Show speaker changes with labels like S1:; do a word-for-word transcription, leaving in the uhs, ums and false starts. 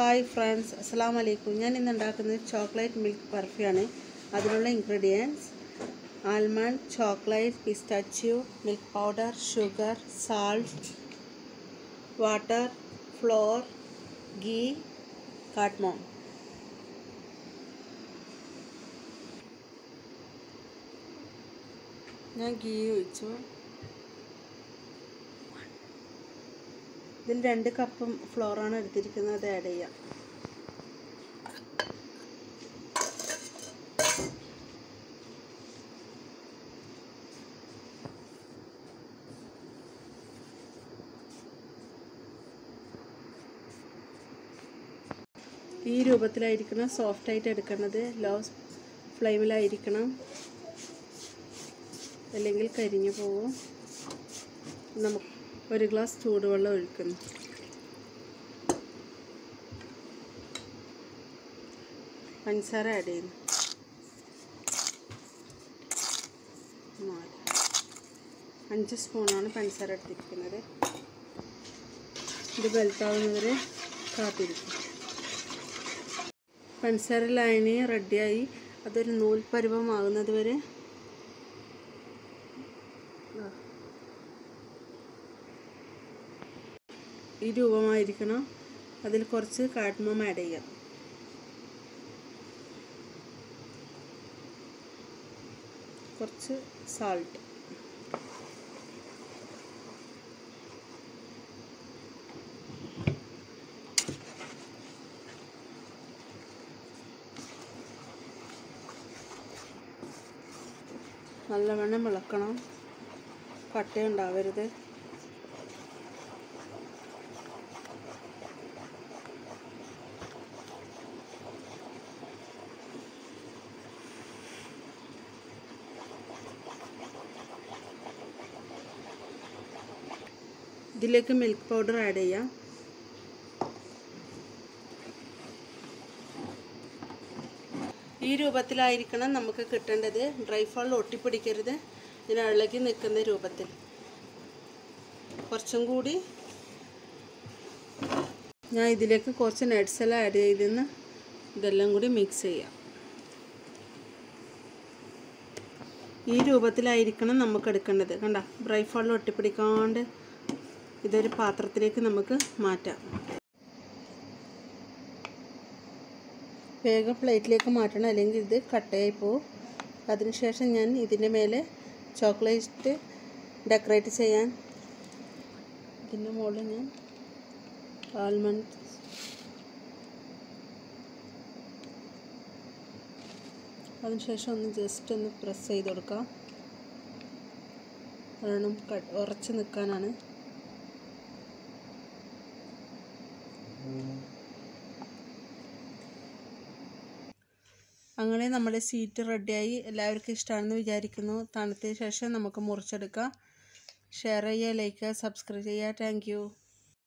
S1: Hi friends, Assalamu alaikum. ഞാൻ ഇന്ന് ഉണ്ടാക്കുന്നത് ചോക്ലേറ്റ് മിൽക്ക് ബർഫിയാണ്. അതിനുള്ള ingredients almond, chocolate, pistachio, milk powder, sugar, salt, water, flour, ghee, cardamom. ഞാൻ ഗീ ഒഴിച്ചു. ഇതിൽ രണ്ട് കപ്പ് ഫ്ലോറാണ് എടുത്തിരിക്കുന്നത്, അത് ആഡ് ചെയ്യാം. ഈ രൂപത്തിലായിരിക്കണം സോഫ്റ്റായിട്ട് എടുക്കുന്നത്. ലോ ഫ്ലെയിമിലായിരിക്കണം, അല്ലെങ്കിൽ കരിഞ്ഞു പോകും. നമുക്ക് ഒരു ഗ്ലാസ് ചൂടുവെള്ളം ഒഴിക്കുന്നു. പഞ്ചസാര ആഡ് ചെയ്യുന്നു. നാല് അഞ്ച് സ്പൂണാണ് പഞ്ചസാര എടുത്തിരിക്കുന്നത്. ഇത് വെളുത്താവുന്നവരെ കാത്തിരിക്കും. പഞ്ചസാര ലൈനി റെഡിയായി. അതൊരു നൂൽ പരുവമാകുന്നത് വരെ ഈ രൂപമായിരിക്കണം. അതിൽ കുറച്ച് കാഡ്മോം ആഡ് ചെയ്യാം. കുറച്ച് സാൾട്ട്, നല്ലവണ്ണം ഇളക്കണം, കട്ടയുണ്ടാവരുത്. ഇതിലേക്ക് മിൽക്ക് പൗഡർ ആഡ് ചെയ്യാം. ഈ രൂപത്തിലായിരിക്കണം നമുക്ക് കിട്ടേണ്ടത്. ഡ്രൈ ഫ്ലോറിൽ ഒട്ടിപ്പിടിക്കരുത്. ഇതിന് ഇളകി നിൽക്കുന്ന രൂപത്തിൽ. കുറച്ചും കൂടി ഞാൻ ഇതിലേക്ക് കുറച്ച് നട്ട്സ് എല്ലാം ആഡ് ചെയ്തെന്ന് ഇതെല്ലാം കൂടി മിക്സ് ചെയ്യാം. ഈ രൂപത്തിലായിരിക്കണം നമുക്ക് എടുക്കേണ്ടത്. കണ്ട, ഡ്രൈ ഫ്ലോറിൽ ഒട്ടിപ്പിടിക്കാണ്ട് ഇതൊരു പാത്രത്തിലേക്ക് നമുക്ക് മാറ്റാം. വേഗം പ്ലേറ്റിലേക്ക് മാറ്റണം, അല്ലെങ്കിൽ ഇത് കട്ടയായി പോവും. അതിനുശേഷം ഞാൻ ഇതിൻ്റെ മേലെ ചോക്ലേറ്റ് ഡെക്കറേറ്റ് ചെയ്യാൻ ഇതിൻ്റെ മുകളിൽ ഞാൻ ആൽമണ്ട് അതിനുശേഷം ഒന്ന് ജസ്റ്റ് ഒന്ന് പ്രസ് ചെയ്ത് കൊടുക്കാം. കാരണം ഉറച്ച് നിൽക്കാനാണ്. അങ്ങനെ നമ്മുടെ സ്വീറ്റ് റെഡിയായി. എല്ലാവർക്കും ഇഷ്ടമാണെന്ന് വിചാരിക്കുന്നു. തണുത്തതിന് ശേഷം നമുക്ക് മുറിച്ചെടുക്കാം. ഷെയർ ചെയ്യുക, ലൈക്ക് ചെയ്യുക, സബ്സ്ക്രൈബ് ചെയ്യുക. Thank U.